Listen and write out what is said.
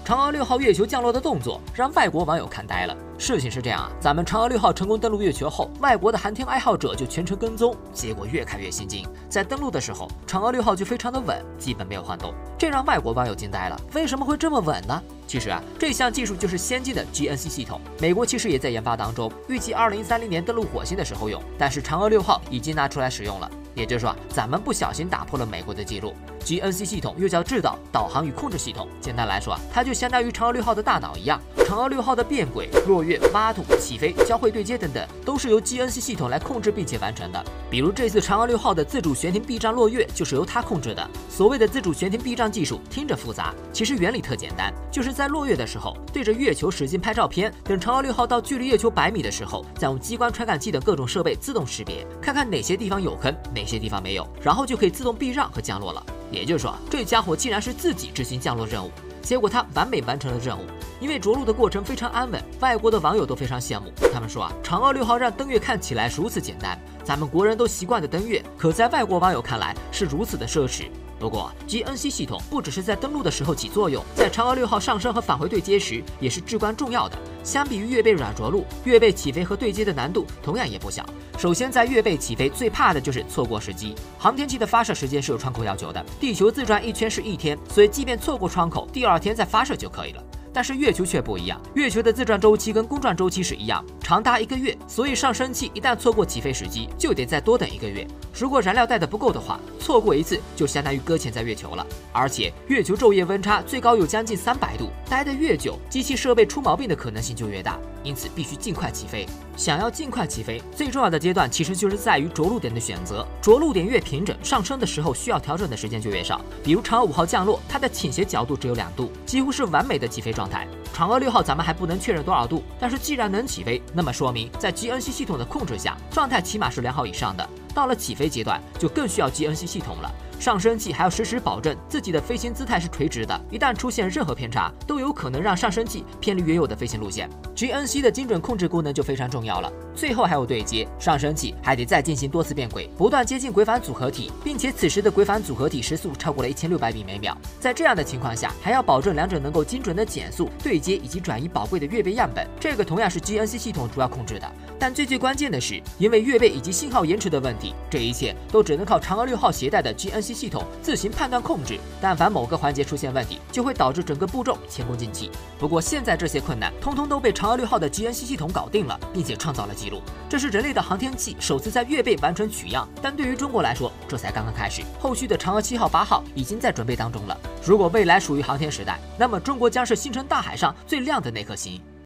嫦娥6号月球降落的动作让外国网友看呆了。事情是这样啊，咱们嫦娥6号成功登陆月球后，外国的航天爱好者就全程跟踪，结果越看越心惊。在登陆的时候，嫦娥6号就非常的稳，基本没有晃动，这让外国网友惊呆了。为什么会这么稳呢？其实啊，这项技术就是先进的 GNC 系统，美国其实也在研发当中，预计2030年登陆火星的时候用，但是嫦娥6号已经拿出来使用了。也就是说，咱们不小心打破了美国的记录。GNC 系统又叫制导、导航与控制系统，简单来说啊，它就相当于嫦娥6号的大脑一样。嫦娥6号的变轨、落月、挖土、起飞、交会对接等等，都是由 GNC 系统来控制并且完成的。比如这次嫦娥6号的自主悬停避障落月就是由它控制的。所谓的自主悬停避障技术听着复杂，其实原理特简单，就是在落月的时候对着月球使劲拍照片，等嫦娥6号到距离月球100米的时候，再用激光传感器等各种设备自动识别，看看哪些地方有坑，哪些地方没有，然后就可以自动避让和降落了。也就是说，这家伙竟然是自己执行降落任务，结果他完美完成了任务。因为着陆的过程非常安稳，外国的网友都非常羡慕。他们说啊，嫦娥6号让登月看起来如此简单，咱们国人都习惯的登月，可在外国网友看来是如此的奢侈。不过 GNC 系统不只是在登陆的时候起作用，在嫦娥6号上升和返回对接时也是至关重要的。相比于月背软着陆，月背起飞和对接的难度同样也不小。首先，在月背起飞最怕的就是错过时机。航天器的发射时间是有窗口要求的，地球自转一圈是1天，所以即便错过窗口，第2天再发射就可以了。但是月球却不一样，月球的自转周期跟公转周期是一样，长达1个月，所以上升器一旦错过起飞时机，就得再多等1个月。如果燃料带的不够的话，错过一次就相当于搁浅在月球了。而且月球昼夜温差最高有将近300度，待得越久，机器设备出毛病的可能性就越大，因此必须尽快起飞。想要尽快起飞，最重要的阶段其实就是在于着陆点的选择，着陆点越平整，上升的时候需要调整的时间就越少。比如嫦娥5号降落，它的倾斜角度只有2度，几乎是完美的起飞状态。嫦娥6号咱们还不能确认多少度，但是既然能起飞，那么说明在 GNC 系统的控制下，状态起码是良好以上的。到了起飞阶段，就更需要 GNC 系统了。上升器还要实时保证自己的飞行姿态是垂直的，一旦出现任何偏差，都有可能让上升器偏离原有的飞行路线。GNC 的精准控制功能就非常重要了。最后还有对接，上升器还得再进行多次变轨，不断接近轨返组合体，并且此时的轨返组合体时速超过了1600米每秒。在这样的情况下，还要保证两者能够精准的减速、对接以及转移宝贵的月背样本，这个同样是 GNC 系统主要控制的。但最关键的是，因为月背以及信号延迟的问题，这一切都只能靠嫦娥6号携带的 GNC 系统自行判断控制。但凡某个环节出现问题，就会导致整个步骤前功尽弃。不过现在这些困难通通都被嫦娥6号的 GNC 系统搞定了，并且创造了记录。这是人类的航天器首次在月背完成取样，但对于中国来说，这才刚刚开始。后续的嫦娥7号、8号已经在准备当中了。如果未来属于航天时代，那么中国将是星辰大海上最亮的那颗星。